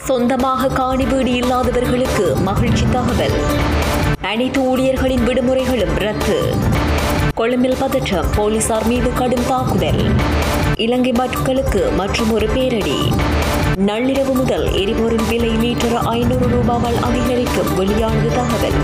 சொந்தமாக காணி வீடு இல்லாதவர்களுக்கு மகிழ்ச்சி தகவல். அனைத்து ஊழியர்களின் விடுமுறைகளும் ரத்து. கொழும்பில் பதற்றம், போலீசார் மீது கடும் தாக்குதல். இலங்கை மக்களுக்கு மற்றொரு பேரடி. நள்ளிரவு முதல் எரிபொருள் விலை லிட்டர் 500 ரூபாவால் அதிகரிக்கும் வெளியானது தகவல்.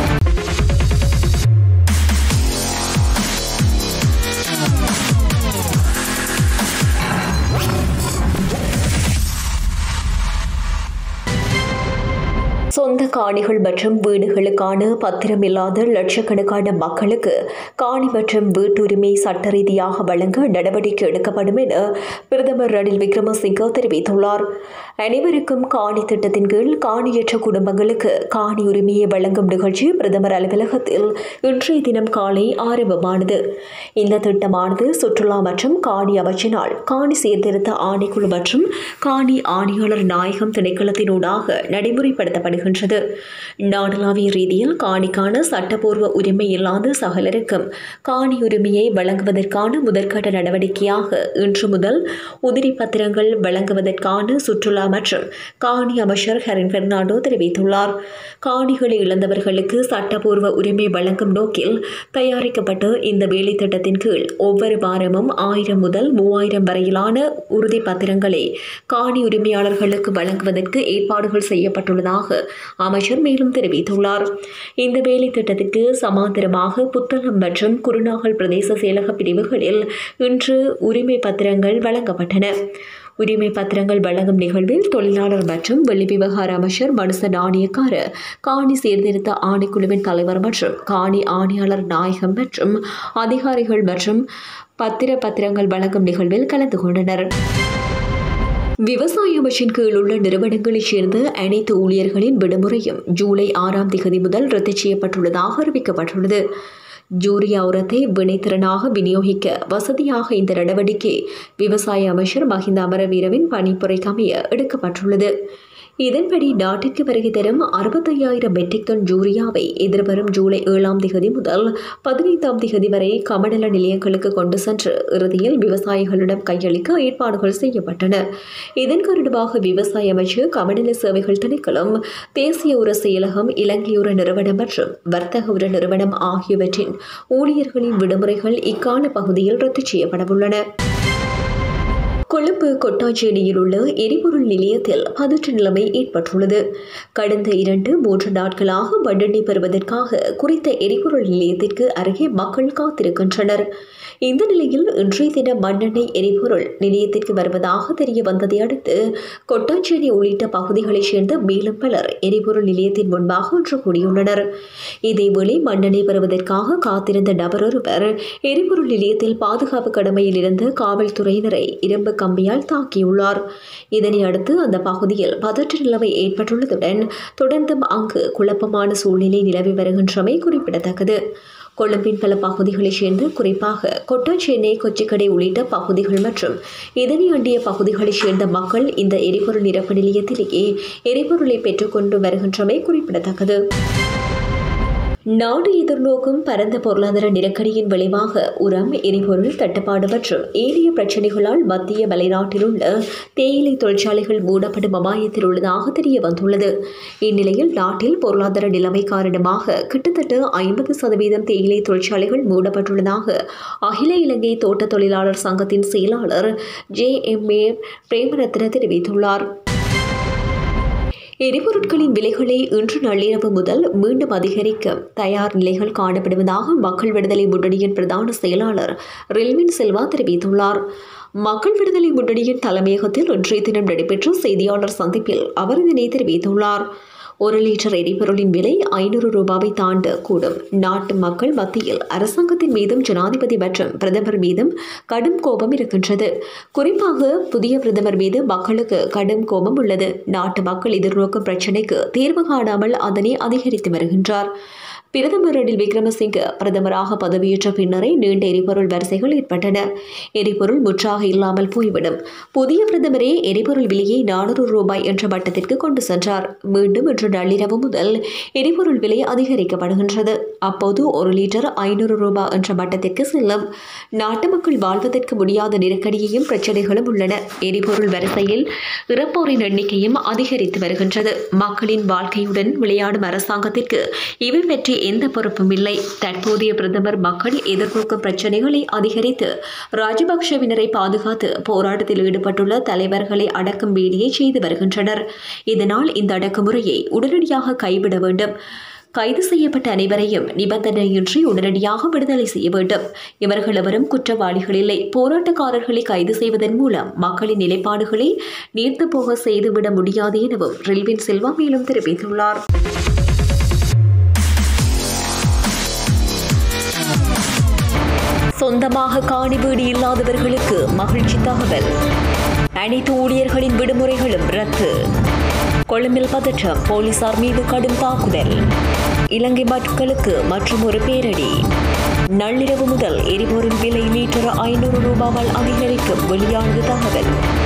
சொந்த காணிகள் மற்றும் வீடுகளுக்கான பத்திரம் இல்லாத லட்சக்கணக்கான மக்களுக்கு காணி மற்றும் வீட்டுரிமை சட்ட ரீதியாக வழங்க நடவடிக்கை எடுக்கப்படும் என பிரதமர் ரணில் விக்ரமசிங்கே தெரிவித்துள்ளார். அனைவருக்கும் காணி திட்டத்தின் கீழ் காணியற்ற குடும்பங்களுக்கு காணி உரிமையை வழங்கும் நிகழ்ச்சி பிரதமர் அலுவலகத்தில் இன்றைய தினம் காலை ஆரம்பமானது. இந்த திட்டமானது சுற்றுலா மற்றும் காணி அமைச்சினால் காணி சீர்திருத்த ஆணைக்குழு மற்றும் காணி ஆணையாளர் நாயகம் திணைக்களத்தினூடாக நடைமுறைப்படுத்தப்படுகிறது. நாடளாவிய ரீதியில் காணிக்கான சட்டப்பூர்வ உரிமை இல்லாத சகலருக்கும் காணி உரிமையை வழங்குவதற்கான முதற்கட்ட நடவடிக்கையாக இன்று முதல் உதிரி பத்திரங்கள் வழங்குவதற்கான சுற்றுலா மற்றும் காணி அமைச்சர் ஹரின் பெர்னாண்டோ தெரிவித்துள்ளார். காணிகளை இழந்தவர்களுக்கு சட்டப்பூர்வ உரிமை வழங்கும் நோக்கில் தயாரிக்கப்பட்ட இந்த வேலை திட்டத்தின் கீழ் ஒவ்வொரு வாரமும் 1000 முதல் 3000 வரையிலான உறுதி பத்திரங்களை காணி உரிமையாளர்களுக்கு வழங்குவதற்கு ஏற்பாடுகள் செய்யப்பட்டுள்ளதாக அமைச்சர் மேலும் தெரிவித்துள்ளார். இந்த வேலை திட்டத்திற்கு சமாந்தரமாக புத்தளம் மற்றும் குருநாகல் பிரதேச செயலக பிரிவுகளில் இன்று உரிமை பத்திரங்கள் வழங்கப்பட்டன. உரிமை பத்திரங்கள் வழங்கும் நிகழ்வில் தொழிலாளர் மற்றும் வெளிவிவகார அமைச்சர் மனுச நாணயக்கார, காணி சீர்திருத்த ஆணைக்குழுவின் தலைவர் மற்றும் காணி ஆணையாளர் நாயகம் மற்றும் அதிகாரிகள் மற்றும் பத்திரங்கள் வழங்கும் நிகழ்வில் கலந்து கொண்டனர். விவசாய அமைச்சின் கீழ் உள்ள நிறுவனங்களைச் சேர்ந்த அனைத்து ஊழியர்களின் விடுமுறையும் ஜூலை 6ஆம் தேதி முதல் ரத்து செய்யப்பட்டுள்ளதாக அறிவிக்கப்பட்டுள்ளது. யூரியா உரத்தை வினைத்திறனாக விநியோகிக்க வசதியாக இந்த நடவடிக்கை விவசாய அமைச்சர் மஹிந்த அமரவீரவின் பணிப்புரைக்கு அமைய எடுக்கப்பட்டுள்ளது. இதன்படி நாட்டிற்கு வருகை தரும் 65,000 மெட்ரிக் டன் யூரியாவை எதிர்வரும் ஜூலை 7ஆம் தேதி முதல் 15ஆம் தேதி வரை கமநல நிலையங்களுக்கு கொண்டு சென்று இறுதியில் விவசாயிகளிடம் கையளிக்க ஏற்பாடுகள் செய்யப்பட்டன. இதன் காரணமாக விவசாய அமைச்சு, கமநல சேவைகள் திணைக்களம், தேசிய உர செயலகம், இலங்கை உர நிறுவனம் மற்றும் வர்த்தக உர நிறுவனம் ஆகியவற்றின் ஊழியர்களின் விடுமுறைகள் இக்கால பகுதியில் ரத்து செய்யப்படவுள்ளன. கொழும்பு கொட்டாஞ்சேரியில் உள்ள எரிபொருள் நிலையத்தில் பதற்ற நிலைமை ஏற்பட்டுள்ளது. கடந்த 2-3 நாட்களாக மண்ணெண்ணெய் பெறுவதற்காக குறித்த எரிபொருள் நிலையத்திற்கு அருகே மக்கள் காத்திருக்கின்றனர். இந்த நிலையில் இன்றைய தினம் மண்ணெண்ணெய் எரிபொருள் நிலையத்திற்கு வருவதாக தெரிய வந்ததை அடுத்து கொட்டாஞ்சேரி உள்ளிட்ட பகுதிகளைச் சேர்ந்த மேலும் பலர் எரிபொருள் நிலையத்தின் முன்பாக ஒன்று கூடியுள்ளனர். இதேவேளை மண்ணெண்ணெய் பெறுவதற்காக காத்திருந்த நபர் ஒருவர் எரிபொருள் நிலையத்தில் பாதுகாப்பு கடமையில் இருந்த காவல்துறையினரை இரும்பு கம்பியால் தாக்கியுள்ளார். இதனை அடுத்து அந்த பகுதியில் பதற்ற நிலைமை ஏற்பட்டுள்ளதுடன் தொடர்ந்தும் அங்கு குழப்பமான சூழ்நிலை நிலவி வருகின்றமை குறிப்பிடத்தக்கது. கொழும்பின் பல பகுதிகளைச் சேர்ந்து குறிப்பாக கொட்டாஞ்சேனை, கொச்சிக்கடை உள்ளிட்ட பகுதிகள் மற்றும் இதனை அண்டிய பகுதிகளைச் சேர்ந்த மக்கள் இந்த எரிபொருள் நிரப்பு நிலையத்திலேயே எரிபொருளை பெற்றுக்கொண்டு வருகின்றமை குறிப்பிடத்தக்கது. நாடு எதிர்நோக்கும் பரந்த பொருளாதார நெருக்கடியின் விளைவாக உரம், எரிபொருள் தட்டுப்பாடு மற்றும் ஏனைய பிரச்சினைகளால் மத்திய மலைநாட்டில் உள்ள தேயிலை தொழிற்சாலைகள் மூடப்படும் அபாயத்தில் உள்ளதாக தெரிய வந்துள்ளது. இந்நிலையில் நாட்டில் பொருளாதார நிலைமை காரணமாக கிட்டத்தட்ட 50% தேயிலை தொழிற்சாலைகள் மூடப்பட்டுள்ளதாக அகில இலங்கை தோட்ட தொழிலாளர் சங்கத்தின் செயலாளர் JMA பிரேமரத்ன தெரிவித்துள்ளார். எரிபொருட்களின் விலைகளை இன்று நள்ளிரவு முதல் மீண்டும் அதிகரிக்க தயார் நிலைகள் காணப்படுவதாக மக்கள் விடுதலை முன்னணியின் பிரதான செயலாளர் ரில்வின் செல்வா தெரிவித்துள்ளார். மக்கள் விடுதலை முன்னணியின் தலைமையகத்தில் இன்றைய தினம் நடைபெற்ற செய்தியாளர் சந்திப்பில் அவர் இதனை தெரிவித்துள்ளார். 1 லிட்டர் எரிபொருளின் விலை 500 ரூபாவை தாண்ட கூடும். நாட்டு மக்கள் மத்தியில் அரசாங்கத்தின் மீதும் ஜனாதிபதி மற்றும் பிரதமர் மீதும் கடும் கோபம் இருக்கின்றது. குறிப்பாக புதிய பிரதமர் மீது மக்களுக்கு கடும் கோபம் உள்ளது. நாட்டு மக்கள் எதிர்நோக்கும் பிரச்சினைக்கு தீர்வு காணாமல் அதனை அதிகரித்து வருகின்றார். பிரதமர் ரணில் விக்ரமசிங்க பிரதமராக பதவியேற்ற பின்னரே நீண்ட எரிபொருள் வரிசைகள் ஏற்பட்டன. எரிபொருள் முற்றாக இல்லாமல் போய்விடும். புதிய பிரதமரே எரிபொருள் விலையை 400 ரூபாய் என்ற மட்டத்திற்கு கொண்டு சென்றார். மீண்டும் இன்று நள்ளிரவு முதல் எரிபொருள் விலை அதிகரிக்கப்படுகின்றது. அப்போது 1 லிட்டர் 500 ரூபாய் என்ற மட்டத்திற்கு செல்லும். நாட்டு மக்கள் வாழ்வதற்கு முடியாத நெருக்கடியையும் பிரச்சனைகளும் உள்ளன. எரிபொருள் வரிசையில் இறப்போரின் எண்ணிக்கையும் அதிகரித்து வருகின்றது. மக்களின் வாழ்க்கையுடன் விளையாடும் அரசாங்கத்திற்கு இவை பற்றி எந்த பொறுப்பும் இல்லை. தற்போதைய பிரதமர் மக்கள் எதிர்நோக்கும் பிரச்சனைகளை அதிகரித்து ராஜபக்ஷவினரை பாதுகாத்து போராட்டத்தில் ஈடுபட்டுள்ள தலைவர்களை அடக்கும் வேலையை செய்து வருகின்றனர். இதனால் இந்த அடக்குமுறையை உடனடியாக கைவிட வேண்டும். கைது செய்யப்பட்ட அனைவரையும் நிபந்தனையின்றி உடனடியாக விடுதலை செய்ய வேண்டும். இவர்கள் எவரும் குற்றவாளிகள் இல்லை. போராட்டக்காரர்களை கைது செய்வதன் மூலம் மக்களின் நிலைப்பாடுகளை நீர்த்து போக செய்துவிட முடியாது எனவும் ரில்வின் சில்வா மேலும் தெரிவித்துள்ளார். சொந்தமாக காணி வீடு இல்லாதவர்களுக்கு மகிழ்ச்சி தகவல். அனைத்து ஊழியர்களின் விடுமுறைகளும் ரத்து. கொழும்பில் பதற்றம். போலீசார் மீது கடும் தாக்குதல். இலங்கை மக்களுக்கு மற்றும் ஒரு பேரடி. நள்ளிரவு முதல் எரிபொருள் விலை லிட்டர் 500 ரூபாயால் அதிகரிக்கும் வெளியானது தகவல்.